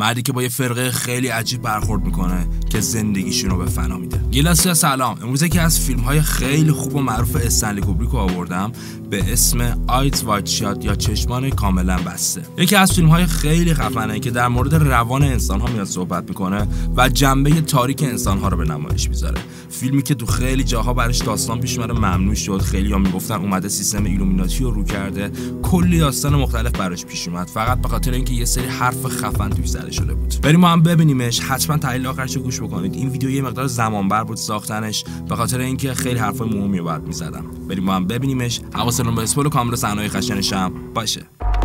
مردی که با یه فرقه خیلی عجیب برخورد میکنه که زندگیشون رو به فنا میده. گیلاسیا سلام. امروز یکی از فیلم‌های خیلی خوب و معروف استنلی کوبریک رو آوردم به اسم آیز وایت شات یا چشمان کاملا بسته. یکی از فیلم‌های خیلی خفنه که در مورد روان انسان‌ها میاد صحبت میکنه و جنبه تاریک انسان‌ها رو به نمایش میذاره. فیلمی که تو خیلی جاها براش داستان پیش اومده ممنوع شد، خیلی‌ها میگفتن اومده سیستم ایلومیناتی رو کرده، کلی داستان مختلف براش پیش اومد فقط به خاطر اینکه یه سری حرف خفن توش زده شده بود. بریم ما هم ببینیمش. حتما تحلیل آخرش رو گوش بکنید. این ویدیو یه مقدار زمانبر بود ساختنش به خاطر اینکه خیلی حرفای مهمی رو بعد می‌زدم. بریم ما هم ببینیمش. حواستون به اسپول و کامل صحنه‌های خشنش هم باشه.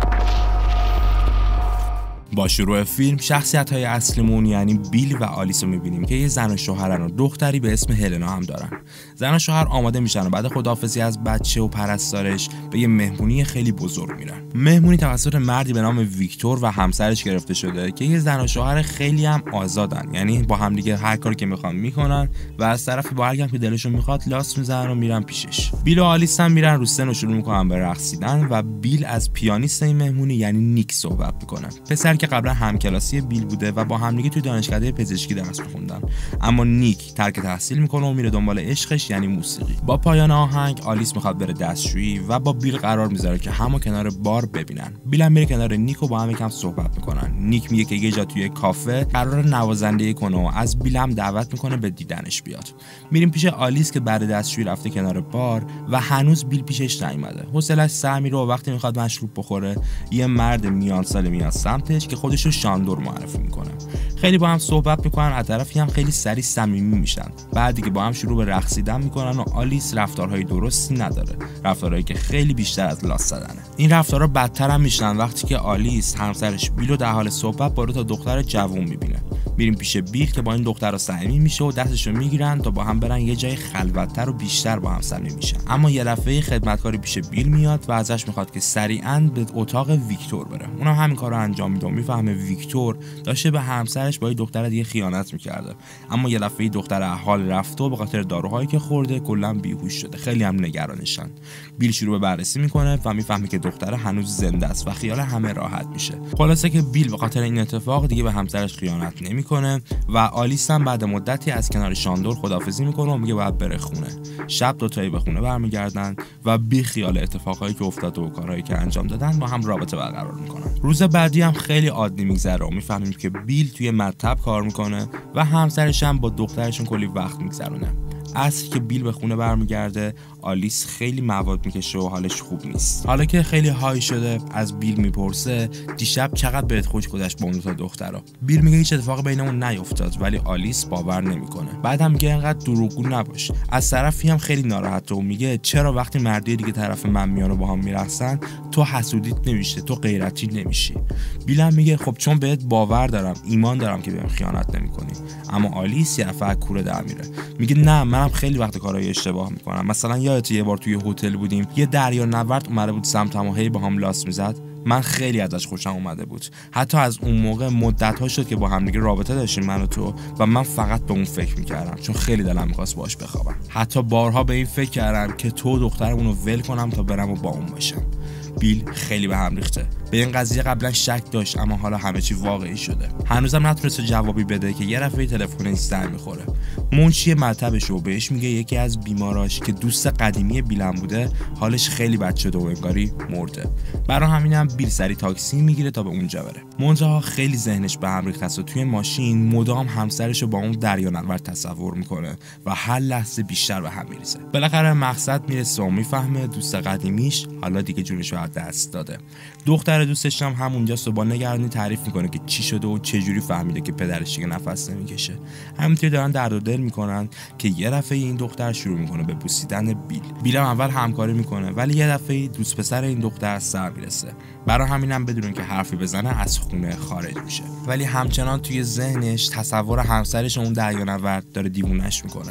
با شروع فیلم شخصیت‌های اصلیمون یعنی بیل و آلیس رو می‌بینیم که یه زن و شوهرن و دختری به اسم هلنا هم دارن. زن و شوهر آماده میشن و بعد خداحافظی از بچه و پرستارش به یه مهمونی خیلی بزرگ میرن. مهمونی توسط مردی به نام ویکتور و همسرش گرفته شده که یه زن و شوهر خیلی هم آزادن، یعنی با هم دیگه هر کاری که میخوان میکنن و از طرف با هر کی که دلشون میخواد لاس میزنن و میرن پیشش. بیل و آلیس هم میرن رو سن و شروع میکنن به رقصیدن و بیل از پیانیست این مهمونی یعنی نیک صحبت میکنه. پسر که قبلا همکلاسی بیل بوده و با همدیگه توی دانشکده پزشکی درس می‌خوندن، اما نیک ترک تحصیل میکنه و میره دنبال عشقش یعنی موسیقی. با پایان آهنگ آلیس میخواد بره دستشویی و با بیل قرار میذاره که همو کنار بار ببینن. بیل هم میره کنار نیک و با هم یکم صحبت میکنن. نیک میگه که یه جا توی کافه قرار نوازندگی کنه و از بیل هم دعوت میکنه به دیدنش بیاد. میریم پیش آلیس که بعد دستشویی رفته کنار بار و هنوز بیل پیشش نیومده. حوصله‌اش سر میره و وقتی میخواد مشروب بخوره یه مرد میان سال میاد سمتش که خودش رو شاندور معرفی میکنه. خیلی با هم صحبت میکنن، از طرفی هم خیلی سریع صمیمی میشن. بعد دیگه با هم شروع به رقص دیدن میکنن و آلیس رفتارهای درستی نداره، رفتارهایی که خیلی بیشتر از لاس زدنه. این رفتارها بدتر هم میشن وقتی که آلیس همسرش بیل رو در حال صحبت با دو تا دختر جوون میبینه. میریم پیش بیل که با این دخترها صمیمی میشه و دستشو میگیرن تا با هم برن یه جای خلوت‌تر و بیشتر با هم صمیمی میشن. اما یه دفعه خدمتکاری پیش بیل میاد و ازش میخواد که سریعاً به اتاق ویکتور بره. اونم همین کارو انجام میده و میفهمه ویکتور داشته به همسرش با یه دختر دیگه خیانت میکرده. اما یه دفعه دختر حال رفته و به خاطر داروهایی که خورده کلا بیهوش شده. خیلی هم نگرانشن. بیل شروع به بررسی میکنه و میفهمه که دختر هنوز زنده است و خیال همه راحت میشه. خلاصه که بیل به خاطر این اتفاق دیگه به همسرش خیانت نمیکنه و آلیس هم بعد مدتی از کنار شاندور خداحافظی میکنه و میگه باید بره خونه. شب دوتایی به خونه برمیگردن و بی خیال اتفاقایی که افتاده و کارهایی که انجام دادن با هم رابطه برقرار میکنن. روز بعدی هم خیلی عادی میگذره و میفهمیم که بیل توی مطب کار میکنه و همسرش هم با دخترشون کلی وقت میگذرونه. عصر که بیل به خونه برمیگرده آلیس خیلی مواد میکشه و حالش خوب نیست. حالا که خیلی های شده از بیل میپرسه دیشب چقدر بهت خوش گذشت با اون دو تا دخترا. بیل میگه هیچ اتفاقی بینمون نیفتاد، ولی آلیس باور نمیکنه. بعدم میگه انقدر دروغگو نباش. از طرفی هم خیلی ناراحته و میگه چرا وقتی مردی دیگه طرف من میان و با هم میرقصن تو حسودیت نمیشه، تو غیرتی نمیشی. بیل هم میگه خب چون بهت باور دارم، ایمان دارم که بهم خیانت نمیکنی. اما آلیس یه دفعه کوره در میره. میگه نه منم خیلی وقت کارهای اشتباه میکنم. مثلا یادت یه بار توی هتل بودیم یه دریانورد اومده بود سمتم و هی با هم لاس میزد. من خیلی ازش خوشم اومده بود. حتی از اون موقع مدت‌ها شد که با هم دیگه رابطه داشتیم من و تو و من فقط به اون فکر میکردم چون خیلی دلم می‌خواست باهاش بخوابم. حتی بارها به این فکر کردم که تو دخترمون رو ول کنم تا برم و با اون باشم. بیل خیلی به هم ریخته. به این قضیه قبلا شک داشت اما حالا همه چی واقعی شده. هنوزم نتونسته جوابی بده که یه دفعه تلفنش زنگ میخوره. منشی مطبش و بهش میگه یکی از بیماراش که دوست قدیمی بیلم بوده حالش خیلی بد شده و انگاری مرده. برای همینم بیل سری تاکسی میگیره تا به اونجا بره. منتها خیلی ذهنش به هم ریخته است و توی ماشین مدام همسرش رو با اون دریانورد تصور میکنه و هر لحظه بیشتر به هم میریزه. بالاخره مقصد میرسه و میفهمه دوست قدیمیش حالا دیگه جونش رو از دست داده. دختر دوستش هم همونجاست و با نگرانی تعریف میکنه که چی شده و چه جوری فهمیده که پدرش دیگه نفس نمیکشه. همینطوری دارن درد و دل میکنن که یه دفعه این دختر شروع میکنه به بوسیدن بیل هم اول همکاری میکنه ولی یه دفعه دوست پسر این دختر سر میرسه. برای همینم بدون که حرفی بزنه از خونه خارج میشه. ولی همچنان توی ذهنش تصور همسرش اون دریانورد داره دیوونش میکنه.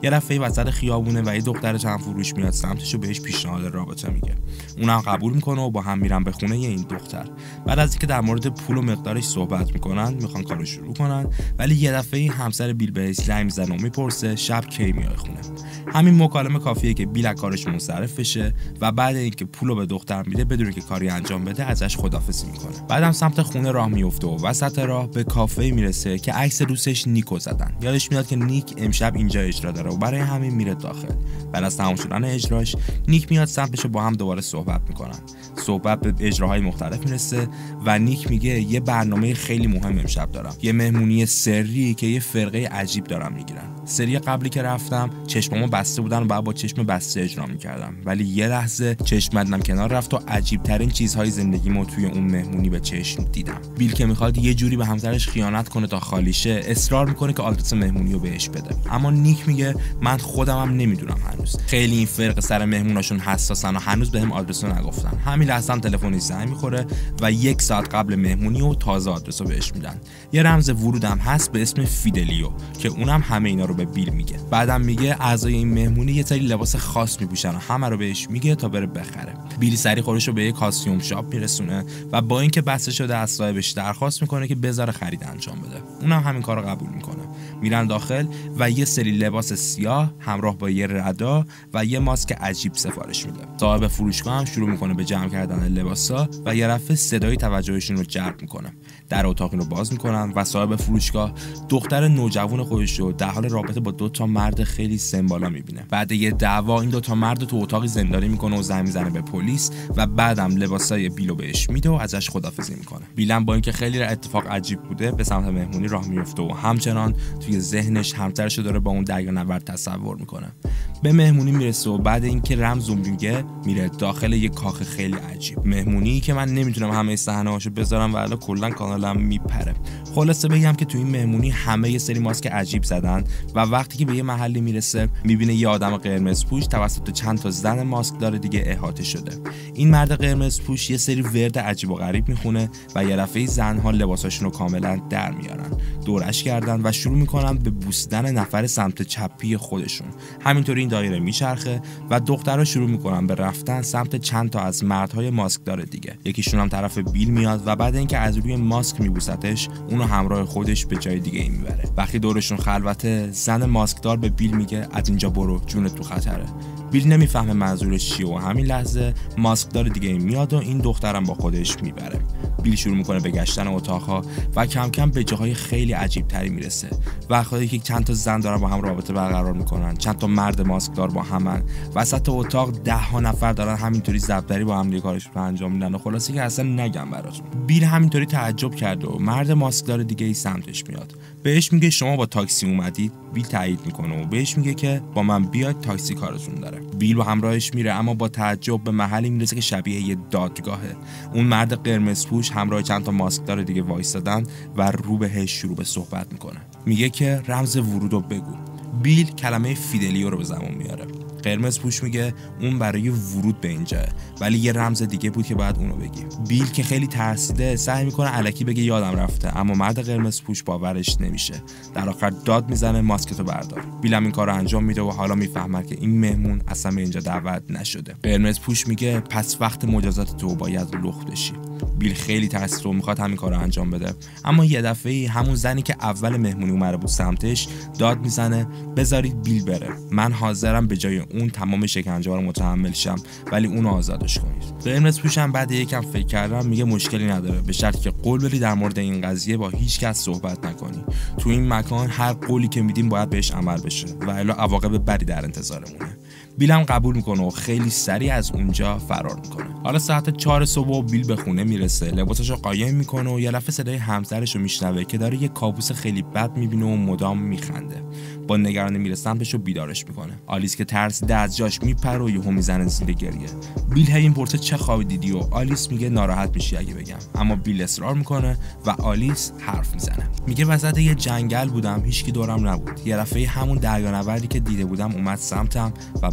یه دفعه وسط خیابونه و یه دختر چند فروش میاد سمتش و بهش پیشنهاد رابطه میگه. اونم قبول میکنه و با هم میرن به خونه این دختر. بعد از اینکه در مورد پول و مقدارش صحبت میکنن، میخوان کارو شروع کنن، ولی یه دفعه همسر بیل بهش زنگ میزنه و میپرسه شب کی میای خونه. همین مکالمه کافیه که بیل از کارش منصرف بشه و بعد اینکه پولو به دختر میده بدون که کاری انجام بده ازش خداحافظی میکنه. بعدم سمت خونه راه میفته و وسط راه به کافه میرسه که عکس دوستش نیکو زدن. یادش میاد که نیک امشب اینجا اجرا داره و برای همین میره داخل. بعد از تمام شدن اجراش نیک میاد سمتش و با هم دوباره صحبت میکنن. صحبت به اجراهای مختلف میرسه و نیک میگه یه برنامه خیلی مهم امشب دارم، یه مهمونی سری که یه فرقه عجیب دارم میگیرن. سری قبلی که رفتم چشمامو بسته بودن و بعد با چشم بسته اجرا میکردم، ولی یه لحظه چشم بندم کنار رفت و عجیب ترین چیزهای زندگیمو توی اون مهمونی به چشم دیدم. بیل که میخواد یه جوری به همسرش خیانت کنه تا خالی شه، اصرار میکنه که آدرس مهمونی رو بهش بده، اما نیک میگه من خودم هم نمیدونم هنوز، خیلی این فرقه سر مهموناشون حساسن و هنوز بهم آدرس رو نگفتن. همین لحظه تلفنش زنگ میخوره و 1 ساعت قبل مهمونی و تازه آدرس رو بهش میدن. یه رمز ورودم هست به اسم فیدلیو که اونم همه اینا رو به بیل میگه. بعدم میگه اعضای این مهمونی یه سری لباس خاص میپوشن و همه رو بهش میگه تا بره بخره. بیل سری خودش رو به یه کاستیوم شاپ میرسونه و با اینکه بسته شده از صاحبش درخواست میکنه که بذاره خرید انجام بده. اونم همین کارو قبول میکنه. میرن داخل و یه سری لباس سیاه همراه با یه ردا و یه ماسک عجیب سفارش میده. صاحب فروشگاه هم شروع میکنه به جمع کردن لباسا و یه دفعه صدای توجهشون رو جلب میکنه. در اتاق رو باز میکنن و صاحب فروشگاه دختر نوجوان خودش رو در حال رابطه با 2 مرد خیلی سن بالا میبینه. بعد یه دعوا این 2 مرد تو اتاقی زندانی میکنه و زنگ میزنه به پلیس و بعدم لباسای بیلو بهش میده و ازش خدافظی میکنه. بیلم با اینکه خیلی اتفاق عجیب بوده به سمت مهمونی راه میفته و همچنان توی ذهنش همسرش رو داره با اون دریانورد تصور میکنه. به مهمونی میرسه و بعد اینکه رمز میگه میره داخل یه کاخ خیلی عجیب. مهمونی که من نمیتونم همه صحنه‌هاشو بذارم و الان کلا کانالم میپره. خلاصه بگم که توی این مهمونی همه یه سری ماسک عجیب زدن و وقتی که به یه محلی میرسه میبینه یه آدم قرمز پوش توسط چند تا زن ماسک داره دیگه احاطه شده. این مرد قرمز پوش یه سری ورد عجیب و غریب میخونه و یه دفعه زنها لباساشون رو کاملا در میارن، دورش کردن و شروع میکنن به بوسیدن نفر سمت چپی خودشون. همینطوری این دایره میچرخه و دخترها شروع میکنن به رفتن سمت چند تا از مردهای ماسک داره دیگه. یکیشون هم طرف بیل میاد و بعد اینکه از روی ماسک میبوستش اونو همراه خودش به جای دیگه میبره. وقتی دورشون خلوته زن ماسکدار به بیل میگه از اینجا برو، جونت تو خطره. بیل نمیفهمه منظورش چیه و همین لحظه ماسکدار دیگه میاد و این دخترم با خودش میبره. بیل شروع میکنه به گشتن اتاقها و کم کم به جاهای خیلی عجیب تری میرسه. وقتی که چند تا زن دارن با هم رابطه برقرار میکنن، چند تا مرد ماسکدار با همن، وسط اتاق 10 نفر دارن همینطوری ضبطری با هم دیگه کارشون رو انجام میدن و خلاصه که اصلا نگم براتون. بیل همینطوری تعجب کرده و مرد ماسکدار دیگه ای سمتش میاد. بهش میگه شما با تاکسی اومدید؟ بیل تایید میکنه و بهش میگه که با من بیاید، تاکسی کارتون داره. بیل با همراهش میره اما با تعجب به محلی میرسه که شبیه یه دادگاهه. اون مرد قرمز پوش همراه چند تا ماسکدار دیگه وایسادن و رو بهش شروع به صحبت میکنه. میگه که رمز ورودو بگو. بیل کلمه فیدلیو رو به زبون میاره. قرمز پوش میگه اون برای ورود به اینجاه، ولی یه رمز دیگه بود که باید اونو بگی. بیل که خیلی ترسیده سعی میکنه الکی بگه یادم رفته، اما مرد قرمز پوش باورش نمیشه. در آخر داد میزنه ماسکتو بردار. بیل هم این کارو انجام میده و حالا میفهمه که این مهمون اصلا به اینجا دعوت نشده. قرمز پوش میگه پس وقت مجازات تو باید لخت بشی. بیل خیلی ترسیده و میخواد همین کارو انجام بده، اما یه دفعه همون زنی که اول مهمونی اومده بود سمتش داد میزنه بذارید بیل بره، من حاضرم به جای اون تمام شکنجه‌ها رو متحمل شم، ولی اونو آزادش کنید. قرمز پوشم بعد یکم فکر کردم میگه مشکلی نداره، به شرطی که قول بدی در مورد این قضیه با هیچ کس صحبت نکنی. تو این مکان هر قولی که میدیم باید بهش عمل بشه و الا عواقب بدی در انتظارمونه. بیلم قبول میکنه و خیلی سریع از اونجا فرار میکنه. حالا ساعت 4 صبح و بیل به خونه میرسه، لباساشو قایم میکنه و یه لحظه صدای همسرشو میشنوه که داره یه کابوس خیلی بد میبینه و مدام میخنده. با نگرانی میره سمتش و بیدارش میکنه. آلیس که ترسیده از جاش میپره و یهو میزنه زیر گریه. بیل این پرسه چه خوابی دیدی و آلیس میگه ناراحت میشی اگه بگم، اما بیل اصرار میکنه و آلیس حرف میزنه. میگه وسط یه جنگل بودم، هیچکی دورم نبود. یه دفعه همون دریانوردی که دیده بودم اومد سمتم و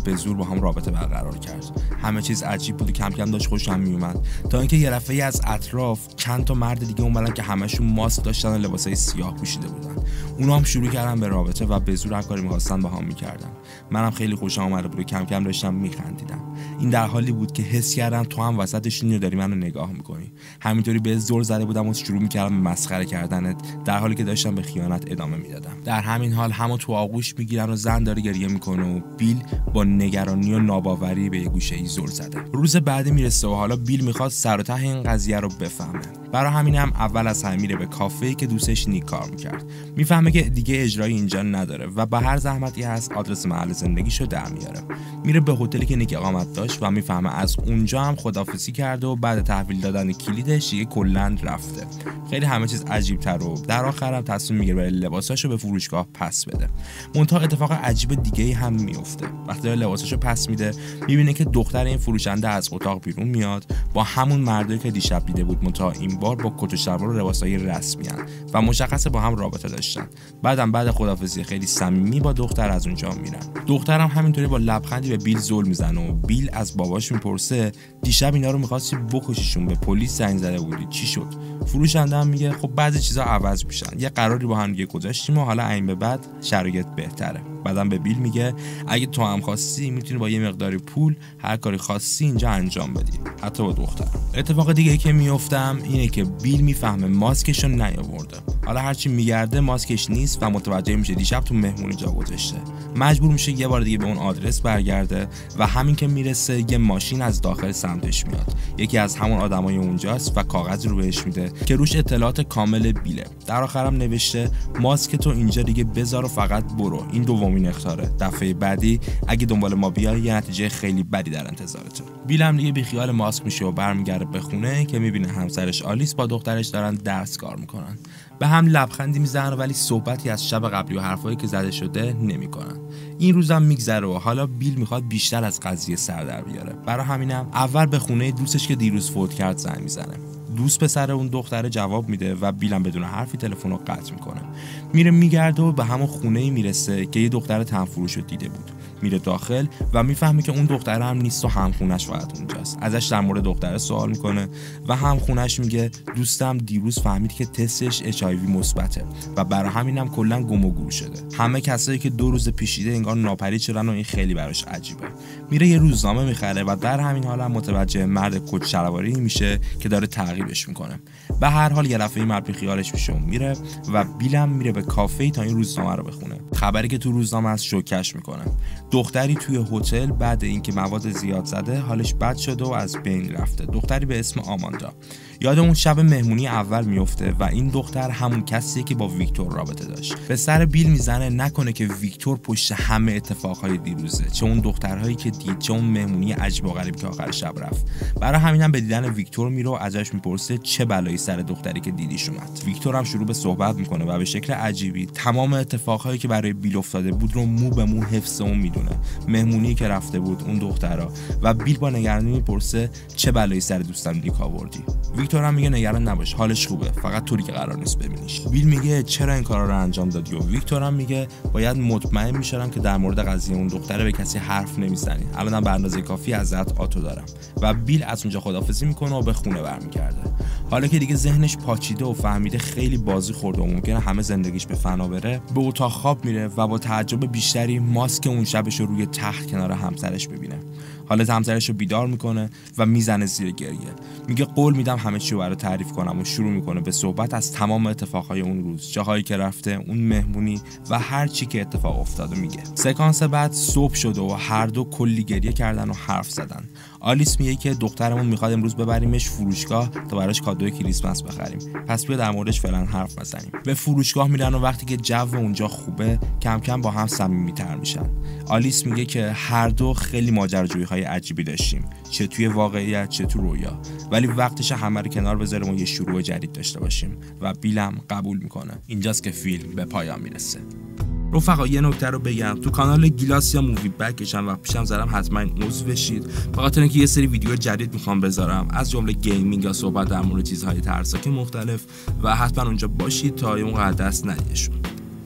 به زور با هم رابطه برقرار کرد. همه چیز عجیب بود و کم کم داشت خوشم میومد، تا اینکه یه دفعه از اطراف چند تا مرد دیگه اومدن که همشون ماسک داشتن و لباسای سیاه پوشیده بودن. اونا هم شروع کردن به رابطه و به زور هر کاری می‌خواستن با هم می‌کردن. منم خیلی خوشم اومده بود و کم کم داشتم می‌خندیدم. این در حالی بود که حس کردم تو هم وسطش داری منو نگاه می‌کنی. همینطوری به زور زده بودم و شروع می‌کردم به مسخره کردنت، در حالی که داشتم به خیانت ادامه میدادم. در همین حال همو تو آغوش میگیرن و زن داره گریه میکنه و بیل با نگرانی و ناباوری به یه گوشه‌ای زل زده. روز بعدی میرسه و حالا بیل میخواد سر و ته این قضیه رو بفهمه. برای همینم اول از همه میره به کافه‌ای که دوستش نیک کار میکرد. میفهمه که دیگه اجرایی اینجا نداره و با هر زحمتی هست آدرس محل زندگیشو در میاره. میره به هتلی که نیک اقامت داشت و میفهمه از اونجا هم خداحافظی کرده و بعد تحویل دادن کلیدش دیگه کلاً رفته. خیلی همه چیز عجیب‌تر و در آخر هم تصمیم میگیره بره لباساشو به فروشگاه پس بده. منتها اتفاق عجیب دیگه‌ای هم میفته. وقتی داره لباساشو پس میده میبینه که دختر این فروشنده از اتاق بیرون میاد با همون مردی که دیشب دیده بود، منتها این بار با کت و شلوار و لباسای رسمی ان و مشخصه با هم رابطه داشتن. بعد خداحافظی خیلی صمیمی با دختر از اونجا میرن. دخترم همینطوری با لبخندی به بیل زل میزنه و بیل از باباش میپرسه دیشب اینا رو می‌خواستی بکشیشون، به پلیس زنگ زده بودی، چی شد؟ فروشنده هم میگه خب بعضی چیزا عوض میشن، یه قراری با هم دیگه گذاشتیم و حالا این به بعد شرایط بهتره. بعدم به بیل میگه اگه تو هم خواستی میتونی با یه مقداری پول هر کاری خواستی اینجا انجام بدی، حتی با دختر. اتفاق دیگه ای که میافتم اینه که بیل میفهمه ماسکشو نیاورده. حالا هرچی میگرده ماسکش نیست و متوجه میشه دیشب تو مهمونی جا گذاشته. مجبور میشه یه بار دیگه به اون آدرس برگرده و همین که میرسه یه ماشین از داخل سمتش میاد. یکی از همون آدمای اونجاست و کاغذی رو بهش میده که روش اطلاعات کامل بیله. در آخرم نوشته ماسک تو اینجا دیگه بذار و فقط برو، این دومین اخطاره، دفعه بعدی اگه دنبال ما بیای یه نتیجه خیلی بدی در انتظارته. بیل هم دیگه بیخیال ماسک میشه و برمیگرده به خونه که میبینه همسرش آلیس با دخترش دارن درس کار میکنن. به هم لبخندی میزنن ولی صحبتی از شب قبلی و حرفایی که زده شده نمیکنن. این روزم میگذره و حالا بیل میخواد بیشتر از قضیه سر در بیاره. برای همینم اول به خونه دوستش که دیروز فوت کرد زنگ میزنه. دوست پسر اون دختره جواب میده و بیلم بدون حرفی تلفن رو قطع میکنه. میره میگرده و به همون خونه‌ای میرسه که یه دختر تنفروش رو دیده بود. میره داخل و میفهمه که اون دختره هم نیست و همخونش فقط اونجاست. ازش در مورد دختره سوال میکنه و همخونش میگه دوستم دیروز فهمید که تستش HIV مثبته و برای همینم کلا گم و گور شده. همه کسایی که 2 روز پیشیده انگار ناپدید شدن و این خیلی براش عجیبه. میره یه روزنامه میخره و در همین حال هم متوجه مرد کت شلواری میشه که داره تعقیبش میکنه. به هر حال یه دفعه مرد بی خیالش میشه و میره و بیلم میره به کافه تا این روزنامه رو بخونه. خبری که تو روزنامه از شوکش میکنه. دختری توی هتل بعد اینکه مواد زیاد زده حالش بد شده و از بین رفته. دختری به اسم آماندا. یاد اون شب مهمونی اول میفته و این دختر همون کسیه که با ویکتور رابطه داشت. به سر بیل میزنه نکنه که ویکتور پشت همه اتفاقهای دیروزه، چه اون دخترهایی که دید، چه اون مهمونی عجیب و غریب که آخر شب رفت. برای همینم به دیدن ویکتور میره و ازش میپرسه چه بلایی سر دختری که دیدیش اومد. ویکتور هم شروع به صحبت میکنه و به شکل عجیبی تمام اتفاقهایی که برای بیل افتاده بود رو مو به مو حفظ اون میدونه. مهمونی که رفته بود، اون دخترا، و بیل با نگرانی میپرسه چه بلایی سر دوستم نیک آوردی. ویکتور هم میگه نگران نباش، حالش خوبه، فقط طوری که قرار نیست ببینیش. بیل میگه چرا این کارا رو انجام دادی و ویکتور هم میگه باید مطمئن میشم که در مورد قضیه اون دختره به کسی حرف نمیزنی. الانم به اندازه کافی ازت آتو دارم. و بیل از اونجا خداحافظی میکنه و به خونه برمیگرده. حالا که دیگه ذهنش پاچیده و فهمیده خیلی بازی خورده و ممکنه همه زندگیش به فنا بره، به اتاق خواب میره و با تعجب بیشتری ماسک اون شبش رو روی تخت کنار همسرش ببینه. حالا همسرش رو بیدار میکنه و میزنه زیر گریه. میگه قول میدم همه چی رو برات تعریف کنم و شروع میکنه به صحبت از تمام اتفاقهای اون روز، جاهایی که رفته، اون مهمونی و هر چی که اتفاق افتاده میگه. سکانس بعد صبح شده و هر دو کلی گریه کردن و حرف زدن. آلیس میگه که دخترمون میخواد امروز ببریمش فروشگاه تا براش کادوی کریسمس بخریم، پس بیا در موردش فعلا حرف بزنیم. به فروشگاه میرن و وقتی که جو اونجا خوبه کم کم با هم صمیمیتر میشن. آلیس میگه که هر دو خیلی ماجراجویی‌های عجیبی داشتیم، چه توی واقعیت چه تو رویا، ولی وقتش همه رو کنار بذاریم و یه شروع جدید داشته باشیم و بیلم قبول میکنه. اینجاست که فیلم به پایان میرسه. رفقا یه نکته رو بگم، تو کانال گیلاس یا مووی بکشم و پیشم زدم حتما این عضو بشید، بخاطر اینکه یه سری ویدیو جدید میخوام بذارم از جمله گیمینگ یا صحبت در مورد چیزهای ترسناک مختلف و حتما اونجا باشید تا اون قدر دست ندیدشون.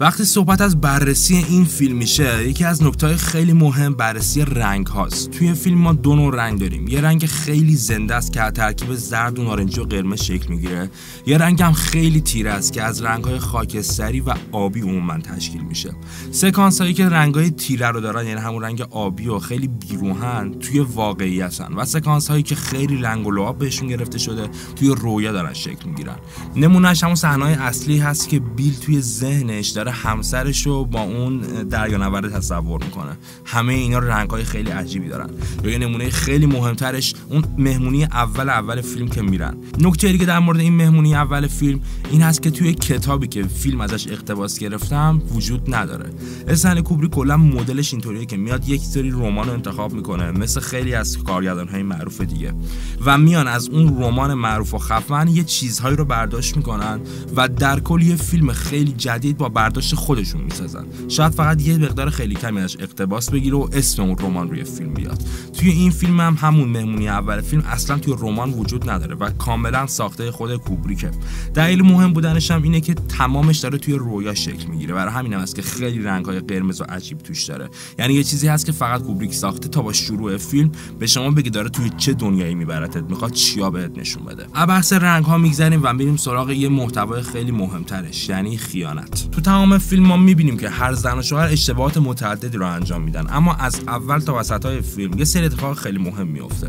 وقتی صحبت از بررسی این فیلم میشه، یکی از نکته‌های خیلی مهم بررسی رنگ هاست. توی فیلم ما دو نوع رنگ داریم. یه رنگ خیلی زنده است که از ترکیب زرد و نارنجی و قرمز شکل میگیره. یه رنگ هم خیلی تیره است که از رنگ‌های خاکستری و آبی عموما تشکیل میشه. سکانس هایی که رنگ‌های تیره رو دارن، یعنی همون رنگ آبی و خیلی بیروحن، توی واقعیتن و سکانس هایی که خیلی رنگ و لعاب بهشون گرفته شده توی رویا دارن شکل میگیرن. نمونهش همون صحنه‌های اصلی هست که بیل توی ذهنش داره همسرش رو با اون دریانورد تصور میکنه. همه اینا رنگ‌های خیلی عجیبی دارن. یا نمونه خیلی مهمترش اون مهمونی اول فیلم که میرن. نکته دیگه در مورد این مهمونی اول فیلم این هست که توی کتابی که فیلم ازش اقتباس گرفتم وجود نداره. استنلی کوبریک کلا مدلش اینطوریه که میاد یک سری رمان رو انتخاب میکنه، مثل خیلی از کارگردان‌های معروف دیگه، و میان از اون رمان معروف و خفن یه چیزهایی رو برداشت میکنن و در کل یه فیلم خیلی جدید با برداشت خودشون میسازن. شاید فقط یه مقدار خیلی کمی ازش اقتباس بگیره و اسم اون رمان روی فیلم بیاد. توی این فیلم هم همون مهمونی اول فیلم اصلا توی رمان وجود نداره و کاملا ساخته خود کوبریکه. دلیل مهم بودنش هم اینه که تمامش داره توی رویا شکل میگیره. برای همین هم است که خیلی رنگ‌های قرمز و عجیب توش داره. یعنی یه چیزی هست که فقط کوبریک ساخته تا با شروع فیلم به شما بگه داره توی چه دنیایی میبرتت، میخواد چیا بهت نشون بده. بحث رنگ‌ها میگذریم و میریم سراغ یه محتوای خیلی مهمترش، یعنی خیانت. تو تمام فیلم ما میبینیم که هر زن و شوهر اشتباهات متعددی رو انجام میدن، اما از اول تا وسطای فیلم یه سری اتفاق خیلی مهم میفته.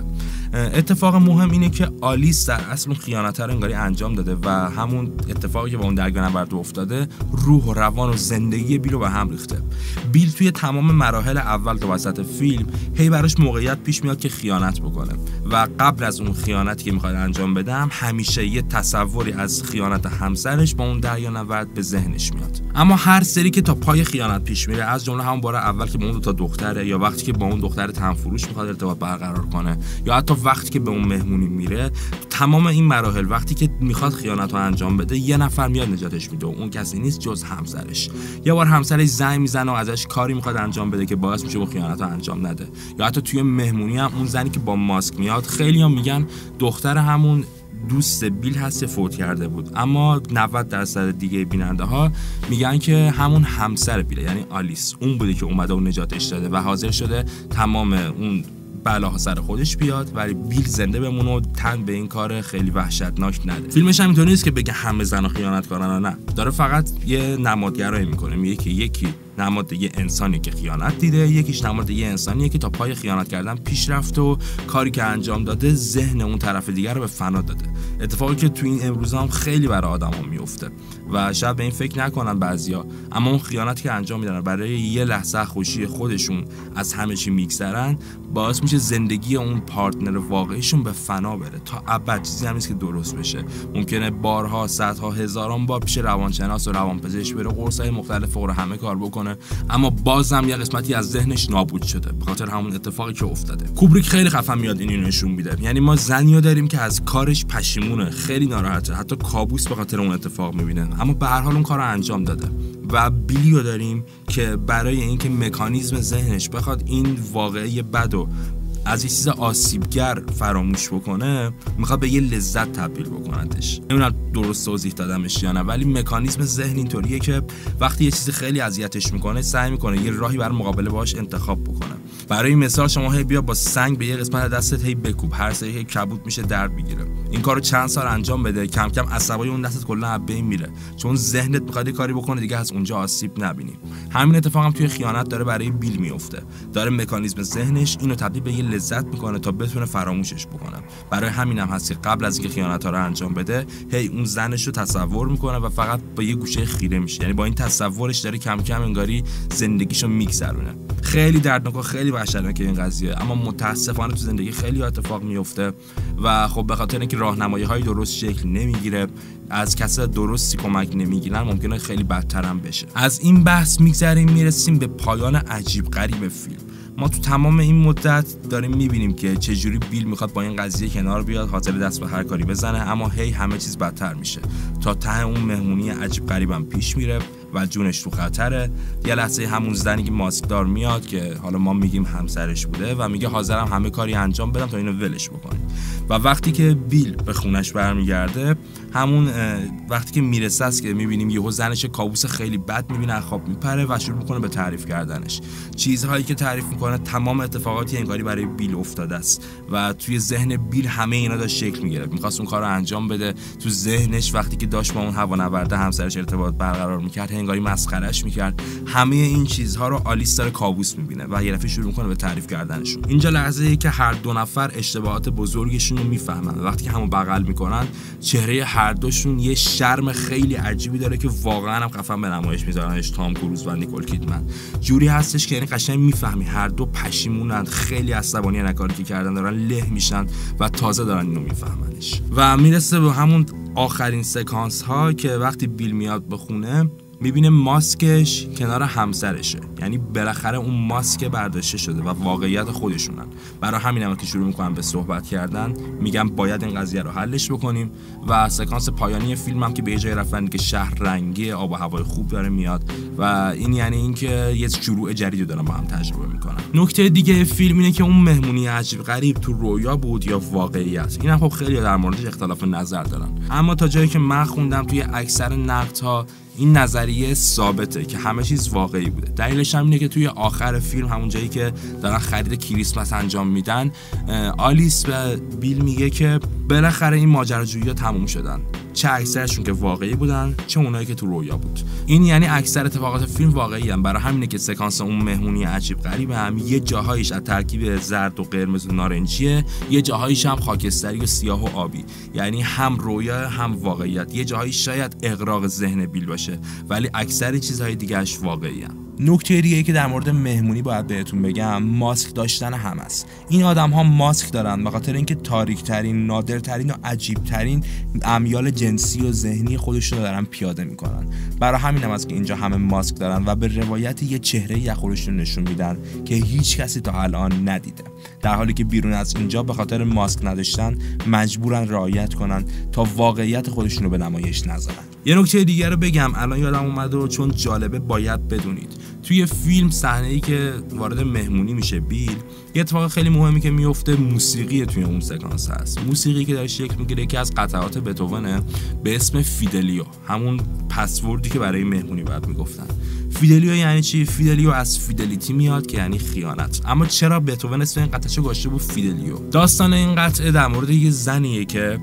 اتفاق مهم اینه که آلیس در اصل اون خیانت رو انگاری انجام داده و همون اتفاقی که با اون دریانورد افتاده روح و روان و زندگی بیل رو به هم ریخته. بیل توی تمام مراحل اول تا وسط فیلم هی براش موقعیت پیش میاد که خیانت بکنه و قبل از اون خیانتی که میخواد انجام بدم همیشه یه تصوری از خیانت همسرش با اون دریانورد به ذهنش میاد. اما هر سری که تا پای خیانت پیش میره، از جمله همون بار اول که با اون دو تا دختره، یا وقتی که با اون دختر تنفروش میخواد ارتباط برقرار کنه، یا حتی وقتی که به اون مهمونی میره، تمام این مراحل وقتی که میخواد خیانت رو انجام بده یه نفر میاد نجاتش میده و اون کسی نیست جز همسرش. یه بار همسرش زنگ میزنه و ازش کاری میخواد انجام بده که باعث میشه اون خیانت رو انجام نده. یا حتی توی مهمونی هم اون زنی که با ماسک میاد، خیلی‌ها میگن دختر همون دوست بیل هست فوت کرده بود، اما 90% دیگه بیننده ها میگن که همون همسر بیل، یعنی آلیس، اون بوده که اومده و نجاتش داده و حاضر شده تمام اون بلاها سر خودش بیاد ولی بیل زنده بمونه و تن به این کار خیلی وحشتناک نده. فیلمش هم اینطوری نیست که بگه همه زنا خیانت کارن، نه، داره فقط یه نمادگرایی میکنه، میگه که یکی نماد یه انسانی که خیانت دیده، یکیش نماد یه انسانیه که تا پای خیانت کردن پیش رفت و کاری که انجام داده ذهن اون طرف دیگر رو به فنا داده. اتفاقی که تو این امروزا هم خیلی برای آدما میفته و شاید به این فکر نکنن بعضیا، اما اون خیانتی که انجام میدن برای یه لحظه خوشی خودشون از همه چی میگذرن، باعث میشه زندگی اون پارتنر واقعیشون به فنا بره تا ابد. چیزی هم نیست که درست بشه. ممکنه بارها، صدها، هزاران بار پیش روانشناس و روانپزشک بره، قرصای مختلف فوق همه کار بکنه، اما بازم یه قسمتی از ذهنش نابود شده به خاطر همون اتفاقی که افتاده. کوبریک خیلی خفن میاد اینو نشون میده. یعنی ما زنیو داریم که از کارش پشیمونه، خیلی ناراحته، حتی کابوس به خاطر اون اتفاق میبینه، اما به هر حال اون کارو انجام داده. و بیلیو داریم که برای اینکه مکانیزم ذهنش بخواد این واقعه بدو از یه چیز آسیبگر فراموش بکنه، میخواد به یه لذت تبدیل بکنتش. نمیدونم درست توضیح دادمش یا نه، ولی مکانیزم ذهن اینطوریه که وقتی یه چیز خیلی اذیتش میکنه سعی میکنه یه راهی برای مقابله باهاش انتخاب بکنه. برای مثال شما هی بیا با سنگ به یه قسمت دستت هی بکوب، هر سری هی کبود میشه درد بگیره. این کارو چند سال انجام بده، کم کم عصبای اون دستت کلا از بین میره، چون ذهنت میخواد کاری بکنه دیگه از اونجا آسیب نبینی. همین اتفاق هم توی خیانت داره برای بیل میفته. داره مکانیزم ذهنش اینو تبدیل به یه لذت میکنه تا بتونه فراموشش بکنه. برای همینم هست که قبل از اینکه خیانت‌ها رو انجام بده هی اون زنش رو تصور میکنه و فقط با یه گوشه خیره میشه. یعنی با این تصورش داره کم کم انگاری زندگیشو میگذرونه. خیلی دردناک و خیلی وحشتناکه این قضیه، اما متاسفانه تو زندگی خیلی اتفاق میفته و خب به خاطر اینکه راهنمایی‌های درست شکل نمیگیره، از کسی درستی کمک نمیگیرن، ممکنه خیلی بدتر هم بشه. از این بحث میگذریم میرسیم به پایان عجیب غریب فیلم. ما تو تمام این مدت داریم میبینیم که چجوری بیل میخواد با این قضیه کنار بیاد، حاضر دست به هر کاری بزنه، اما هی همه چیز بدتر میشه تا ته اون مهمونی عجیب غریبم پیش میره و جونش تو خطره. یه لحظه همون زنی که ماسکدار میاد که حالا ما میگیم همسرش بوده و میگه حاضرم همه کاری انجام بدم تا اینو ولش بکنیم. و وقتی که بیل به خونش برمیگرده، همون وقتی که میرسه است که میبینیم یهو زنش کابوس خیلی بد میبینه، از خواب میپره و شروع میکنه به تعریف کردنش. چیزهایی که تعریف میکنه تمام اتفاقاتی انگاری برای بیل افتاده است و توی ذهن بیل همه اینا داشت شکل میگرفت. میخواست اون کارو انجام بده. تو ذهنش وقتی که داشت با اون هوانورده همسرش ارتباط برقرار میکرد، انگاری مسخرهش میکرد. همه این چیزها رو آلیس داره کابوس میبینه و یه دفعه شروع میکنه به تعریف کردنشون. اینجا لحظه‌ای که هر دو نفر اشتباهات بزرگشون رو میفهمن. وقتی که همو بغل میکنن، چهره هر دوشون یه شرم خیلی عجیبی داره که واقعا هم خفن به نمایش میذارنش. تام کروز و نیکول کیدمن جوری هستش که یعنی قشنگ میفهمی هر دو پشیمونن، خیلی عصبانی از کاری که کردن، دارن له میشن و تازه دارن اینو میفهمنش. و میرسه به همون آخرین سکانس ها که وقتی بیل میاد به خونه، میبینه ماسکش کنار همسرشه. یعنی بالاخره اون ماسک برداشته شده و واقعیت خودشونن. برای همینم که شروع میکنن به صحبت کردن، میگم باید این قضیه رو حلش بکنیم. و سکانس پایانی فیلم هم که به جای رفتن که شهر رنگی، آب و هوای خوب داره میاد و این یعنی اینکه یه شروع جدیدی دارن با هم تجربه میکنن. نکته دیگه فیلم اینه که اون مهمونی عجیب غریب تو رویا بود یا واقعیت. اینم خب خیلی در موردش اختلاف نظر دارن، اما تا جایی که من خوندم توی اکثر نقدها این نظریه ثابته که همه چیز واقعی بوده. دلیلش هم اینه که توی آخر فیلم، همون جایی که دارن خرید کریسمس انجام میدن، آلیس به بیل میگه که بالاخره این ماجراجویی‌ها تموم شدن، چه اکثرشون که واقعی بودن، چه اونایی که تو رویا بود. این یعنی اکثر اتفاقات فیلم واقعی ان. برای همینه که سکانس اون مهمونی عجیب غریب هم یه جاهایش از ترکیب زرد و قرمز و نارنجیه، یه جاهایش هم خاکستری و سیاه و آبی. یعنی هم رویا هم واقعیت. یه جاهایی شاید اغراق ذهن بیل باشه، ولی اکثر چیزهای دیگه‌اش واقعی ان. نکته دیگه‌ای که در مورد مهمونی باید بهتون بگم، ماسک داشتن هم است. این آدم‌ها ماسک دارن به خاطر اینکه تاریک‌ترین، نادرترین و عجیب‌ترین امیال جنسی و ذهنی خودشون رو دارن پیاده می‌کنن. برای همین هم است که اینجا همه ماسک دارن و به روایت یه چهره‌ای از خودشون نشون میدن که هیچ کسی تا الان ندیده. در حالی که بیرون از اینجا به خاطر ماسک نداشتن مجبورن رعایت کنن تا واقعیت خودشون رو به نمایش نذارن. یه نکته دیگه رو بگم الان یادم اومد و چون جالبه باید بدونید. توی فیلم صحنه‌ای که وارد مهمونی میشه بیل، یه اتفاق خیلی مهمی که میفته موسیقی توی اون سکانس هست. موسیقی که داره شکل میگیره که از قطعات بتوونه به اسم فیدلیو، همون پسوردی که برای مهمونی باید میگفتن. فیدلیو یعنی چی؟ فیدلیو از فیدلیتی میاد که یعنی خیانت. اما چرا بتوون اسم این قطعه‌شو گذاشته بود فیدلیو؟ داستان این قطعه در مورد یه زنیه که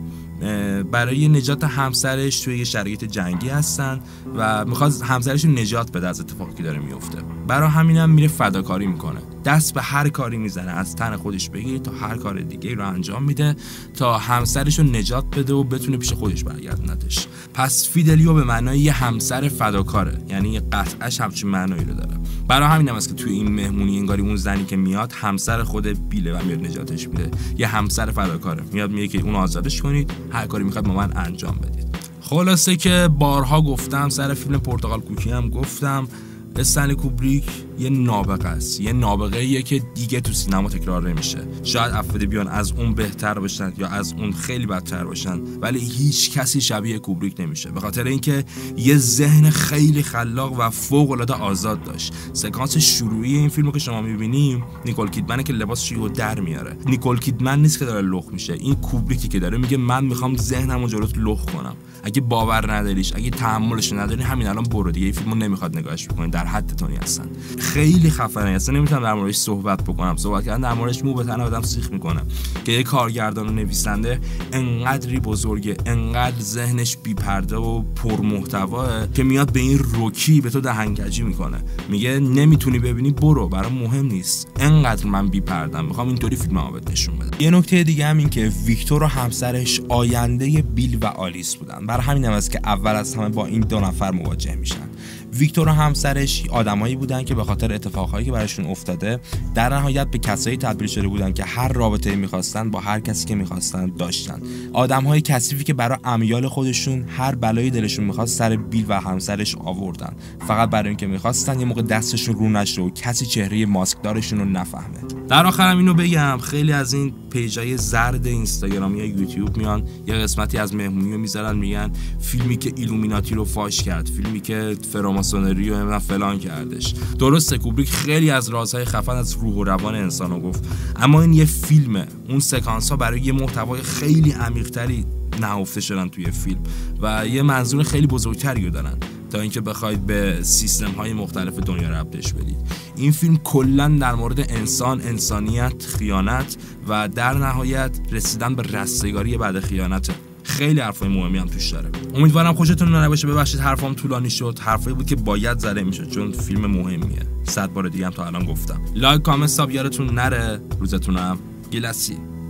برای نجات همسرش توی یه شرایط جنگی هستن و میخواد همسرش رو نجات بده از اتفاقی که داره میفته. برای همینم میره فداکاری میکنه، دست به هر کاری میزنه، از تن خودش بگیره تا هر کار دیگه رو انجام میده تا همسرش رو نجات بده و بتونه پیش خودش برگردونتش. پس فیدلیو به معنای یه همسر فداکاره، یعنی قطعش همچین معنایی رو داره. برای همینم است که توی این مهمونی انگاری اون زنی که میاد همسر خود بیله و میاد نجاتش میده، یه همسر فداکاره، میاد میگه که اون آزادش کنید، هر کاری میخواد با من انجام بدید. خلاصه که بارها گفتم، سر فیلم پرتغال کوکی هم گفتم، استنلی کوبریک یه نابغه است. یه نابغه‌ایه که دیگه تو سینما تکرار نمیشه. شاید افرادی بیان از اون بهتر باشن یا از اون خیلی بدتر باشن، ولی هیچ کسی شبیه کوبریک نمیشه، به خاطر اینکه یه ذهن خیلی خلاق و فوق‌العاده آزاد داشت. سکانس شروعی این فیلمو که شما می‌بینیم، نیکول کیدمن که لباسش رو در میاره. نیکول کیدمن نیست که داره لخ میشه، این کوبریکی که داره میگه من میخوام ذهنمو جلوت لخ کنم. اگه باور نداریش، اگه تحملش نداری، همین الان برو دیگه، این فیلمو نمیخواد نگاهش بکنی، در حد تونی هستن. خیلی خفنه، اصلا نمیتونم در موردش صحبت بکنم. صحبت کردن در موردش مو به تن آدم سیخ میکنه که یه کارگردان و نویسنده انقدری بزرگه، انقدر ذهنش بی پرده و پر محتواه که میاد به این روکی به تو دهنگجی میکنه، میگه نمیتونی ببینی برو، برام مهم نیست، انقدر من بی پردم، میخوام اینطوری فیلمو بهت نشون بدم. یه نکته دیگه هم این که ویکتور و همسرش آینده بیل و آلیس بودن. برای همین هم است که اول از همه با این دو نفر مواجه میشن. ویکتور و همسرش آدمایی بودن که به خاطر اتفاقهایی که براشون افتاده در نهایت به کسایی تبدیل شده بودن که هر رابطه‌ای می‌خواستن با هر کسی که می‌خواستن داشتن. آدم‌های کثیفی که برای امیال خودشون هر بلایی دلشون می‌خواست سر بیل و همسرش آوردن، فقط برای اینکه می‌خواستن یه موقع دستشون رو نشه و کسی چهره ماسکدارشون رو نفهمه. در آخرم اینو بگم، خیلی از این پیجای زرد اینستاگرامی یا یوتیوب میان یه قسمتی از مهمونی رو میذارن، میگن فیلمی که ایلومیناتی رو فاش کرد، فیلمی که فراماسون فراماسونری و نمیدونم فلان کردش. درسته کوبریک خیلی از رازهای خفن از روح و روان انسانو گفت، اما این یه فیلمه. اون سکانس ها برای یه محتوای خیلی عمیق‌تری نهفته شدن توی فیلم و یه منظور خیلی بزرگتری رو دارن تا اینکه بخواید به سیستم های مختلف دنیا ربطش بدید. این فیلم کلا در مورد انسان، انسانیت، خیانت و در نهایت رسیدن به رستگاری بعد خیانته. خیلی حرفای مهمی هم توش داره. امیدوارم خوشتون نباشه. ببخشید حرفام طولانی شد. حرفایی بود که باید زده میشد چون فیلم مهمیه. 100 بار دیگه هم تا الان گفتم. لایک، کامنت، ساب یادتون نره. روزتونم گلسی.